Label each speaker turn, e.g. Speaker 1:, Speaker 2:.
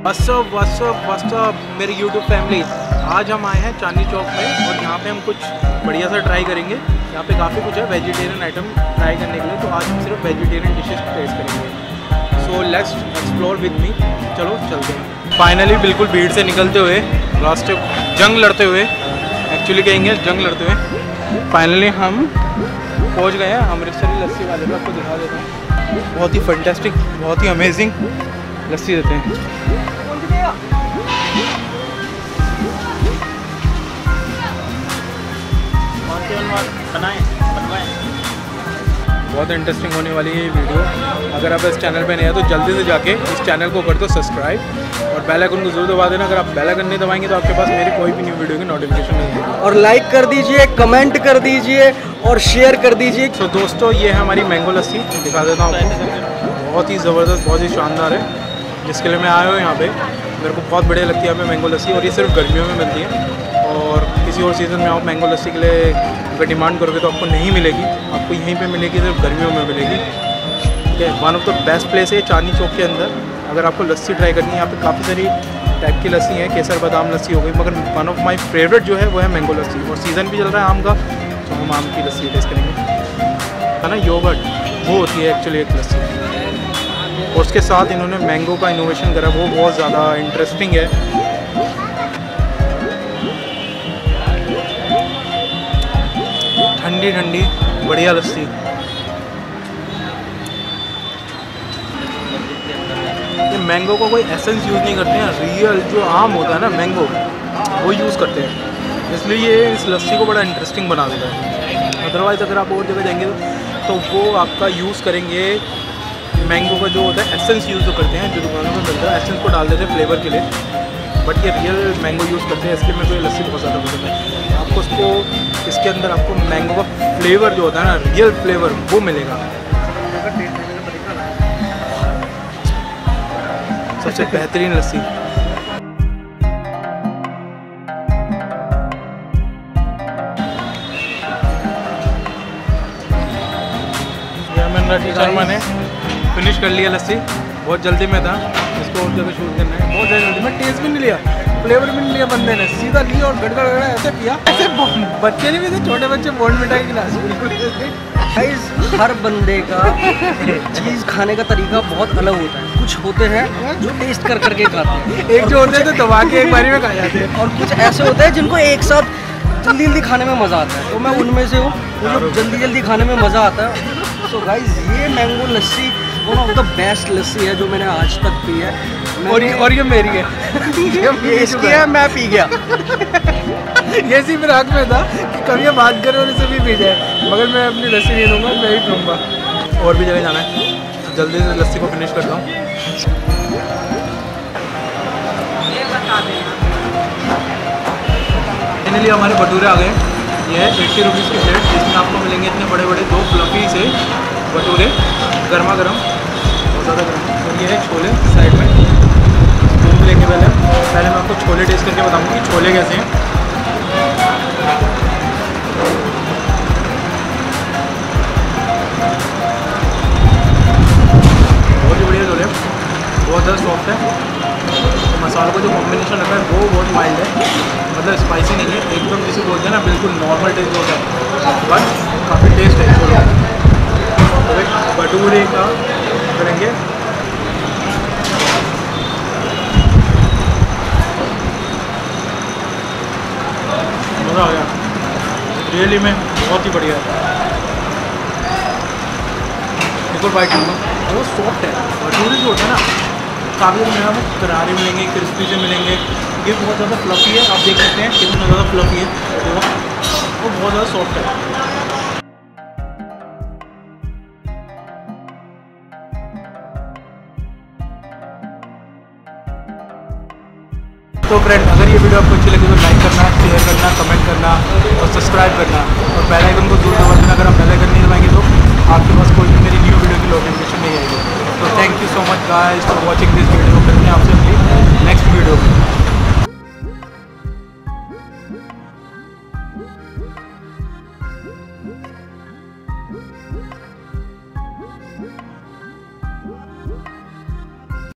Speaker 1: WhatsApp मेरी YouTube family. आज हम आए हैं चांदनी चौक में और यहाँ पे हम कुछ बढ़िया सा ट्राई करेंगे। यहाँ पे काफ़ी कुछ है वेजिटेरियन आइटम ट्राई करने के लिए, तो आज हम सिर्फ वेजिटेरियन डिशेस टेस्ट करेंगे। So let's explore with me, चलो चलते हैं। फाइनली बिल्कुल भीड़ से निकलते हुए, रास्ते जंग लड़ते हुए, एक्चुअली कहेंगे जंग लड़ते हुए, फाइनली हम पहुँच गए हैं अमृतसरी लस्सी वाले को। आपको दिखा देता हूँ, बहुत ही फैंटास्टिक, बहुत ही अमेजिंग लस्सी देते हैं। बहुत इंटरेस्टिंग होने वाली है ये वीडियो। अगर आप इस चैनल पे नए हैं तो जल्दी से जाके इस चैनल को कर दो सब्सक्राइब और बेल आइकन को जरूर दबा देना। अगर आप बेल आइकन नहीं दबाएंगे तो आपके पास मेरी कोई भी न्यू वीडियो की नोटिफिकेशन नहीं है। और लाइक कर दीजिए, कमेंट कर दीजिए और शेयर कर दीजिए। तो दोस्तों ये है हमारी मैंगो लस्सी, दिखा देता हूँ आपको। बहुत ही ज़बरदस्त, बहुत ही शानदार है, जिसके लिए मैं आया हूँ यहाँ पे। मेरे को बहुत बढ़िया लगती है यहाँ पे मैंगो लस्सी, और ये सिर्फ गर्मियों में मिलती है। और किसी और सीज़न में आप मैंगो लस्सी के लिए अगर डिमांड करोगे तो आपको नहीं मिलेगी, आपको यहीं पे मिलेगी, सिर्फ गर्मियों में मिलेगी। ठीक है, one of the best place है चांदनी चौक के अंदर। अगर आपको लस्सी ट्राई करनी है, यहाँ पे काफ़ी सारी टाइप की लस्सी है, केसर बादाम लस्सी हो गई, मगर वन ऑफ माई फेवरेट जो है वो है मैंगो लस्सी। और सीज़न भी चल रहा है आम का, तो हम आम की लस्सी टेस्ट करेंगे। है ना, योगर्ट वो होती है एक्चुअली एक लस्सी, और उसके साथ इन्होंने मैंगो का इनोवेशन करा, वो बहुत ज़्यादा इंटरेस्टिंग है। ठंडी ठंडी बढ़िया लस्सी। ये मैंगो को कोई एसेंस यूज़ नहीं करते हैं, रियल जो आम होता है ना मैंगो, वो यूज़ करते हैं, इसलिए ये इस लस्सी को बड़ा इंटरेस्टिंग बना देता है। अदरवाइज़ अगर आप और जगह जाएंगे तो वो आपका यूज़ करेंगे मैंगो का जो होता है एसेंस यूज़ तो करते हैं, जो दुकानों में मिलता है एसेंस को डाल देते हैं फ्लेवर के लिए, बट ये रियल मैंगो यूज़ करते हैं। इसलिए मेरे को ये लस्सी बहुत ज़्यादा पसंद है। आपको उसको इसके अंदर आपको मैंगो का फ्लेवर जो होता है ना, रियल फ्लेवर वो मिलेगा। सबसे बेहतरीन लस्सी। शर्मा ने फिनिश कर लिया लस्सी, बहुत जल्दी में था, इसको और जगह शूट करना है, बहुत जल्दी में। टेस्ट भी नहीं लिया, फ्लेवर भी नहीं लिया बंदे ने, सीधा लिया और गड़गड़ ऐसे पिया, ऐसे बच्चे नहीं भी, छोटे बच्चे बॉर्नविटा की गिलास बिल्कुल।
Speaker 2: हर बंदे का चीज़ खाने का तरीका बहुत अलग होता है। कुछ होते हैं जो टेस्ट कर करके खाते हैं,
Speaker 1: एक जो होते हैं तो दबा के एक बारी में खा जाते हैं,
Speaker 2: और कुछ ऐसे होते हैं जिनको एक साथ जल्दी जल्दी खाने में मज़ा आता है। तो मैं उनमें से हूँ, मुझे जल्दी जल्दी खाने में मज़ा आता है। तो गाइस ये mango lassi one of the best lassi है जो मैंने आज तक पी है।
Speaker 1: और ये मेरी है
Speaker 2: ये इसकी है, मैं पी गया।
Speaker 1: ये सी मेरे हक में था कि कभी बात करें और इसे भी पी जाए, मगर मैं अपनी लस्सी नहीं लूँगा, मैं ही पीऊँगा। और भी जगह जाना है, जल्दी से लस्सी को फिनिश करता हूँ। फाइनली हमारे भटूरे आ गए। ये है 80 रुपीज़ की प्लेट, जिसमें आपको मिलेंगे इतने बड़े बड़े 2 फ्लफी से भटूरे, गर्मा गर्म, बहुत ज़्यादा गर्म। और ये है छोले साइड में, दूध लेके पहले मैं आपको छोले टेस्ट करके बताऊँगी कि छोले कैसे हैं। बहुत ही बढ़िया छोले, बहुत ज़्यादा सॉफ्ट है। तो मसालों का जो कॉम्बिनेशन रखा है वो बहुत माइल्ड है, मतलब स्पाइसी नहीं है, एकदम जिसे बोलते हैं ना बिल्कुल नॉर्मल टेस्ट होता है, बट काफ़ी टेस्ट है छोले। तो एक भटूरे का करेंगे। मज़ा आ गया, रियली में बहुत ही बढ़िया है। एक और बाइट लूँगा, बहुत सॉफ्ट है। भटूरे जो होता है ना काफ़ी मेरा में करारे मिलेंगे, क्रिस्पी से मिलेंगे। ये बहुत ज़्यादा फ्लफी है, आप देख सकते हैं कितना ज़्यादा फ्लफी है, वो बहुत ज़्यादा सॉफ्ट है। तो फ्रेंड अगर ये वीडियो आपको अच्छी लगी तो लाइक करना, शेयर करना, कमेंट करना और सब्सक्राइब करना, और बेल आइकन को जरूर दबा देना। अगर आप बेल आइकन नहीं दबाएंगे तो आपके पास कोई भी मेरी न्यू वीडियो की नोटिफिकेशन नहीं आएगी। तो thank you so much guys for watching this video. मिलते हैं आपसे अपनी नेक्स्ट वीडियो में।